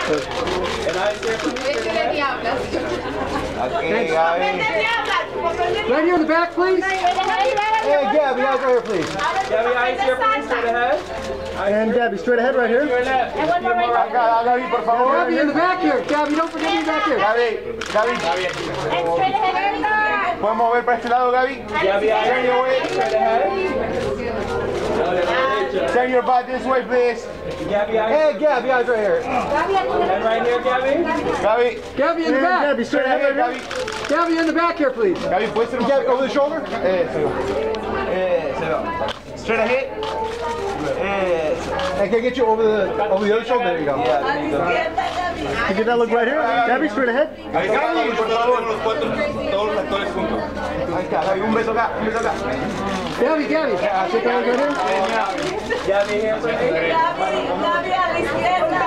Okay, Gaby. Right here in the back, please. Hey, Gaby, eyes right here, please. Gaby, eyes here, please. Straight ahead. And Gaby, straight ahead right here. Gaby, por favor. Gaby, in the back here. Gaby, don't forget me back here. Gaby. ¿Podemos ver para este lado, Gaby? Gaby, eyes your way. Straight ahead. Turn your body this way, please. Gaby, eyes. Hey, Gaby, eyes right here. And right here, Gaby. Gaby. Gaby, in the back. Gaby, straight ahead, Gaby. Gaby, in the back here, please. Gaby, puedes ser Gaby, over the shoulder? Straight ahead. I can get you over the other shoulder. There you go. You get that look right here? Gaby, straight ahead. Gaby, por favor, todos los actores juntos. Ahí está, Gaby, un beso acá, Gaby, Gaby. Shake hands right here. Gaby, hands right here. Gaby a la izquierda.